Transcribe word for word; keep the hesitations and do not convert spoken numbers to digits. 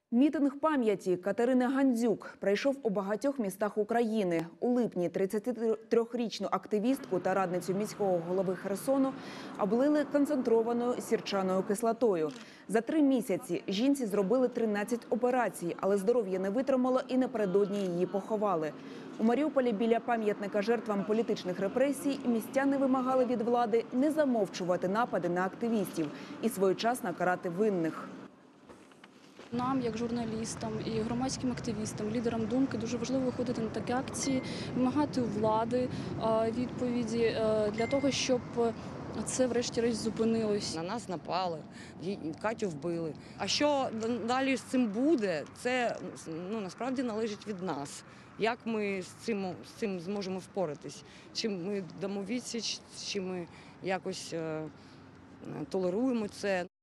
Мітинг пам'яті Катерини Гандзюк пройшов у багатьох містах України. У липні тридцятитрирічну активістку та радницю міського голови Херсону облили концентрованою сірчаною кислотою. За три місяці жінці зробили тринадцять операцій, але здоров'я не витримало і напередодні її поховали. У Маріуполі біля пам'ятника жертвам політичних репресій містяни вимагали від влади не замовчувати напади на активістів і своєчасно карати винних. Нам, як журналістам і громадським активістам, лідерам думки, дуже важливо виходити на такі акції, вимагати у влади відповіді для того, щоб це врешті-решт зупинилось. На нас напали, Катю вбили. А що далі з цим буде, це ну, насправді належить від нас. Як ми з цим, з цим зможемо впоратись? Чи ми дамо відсіч, чи ми якось е, толеруємо це?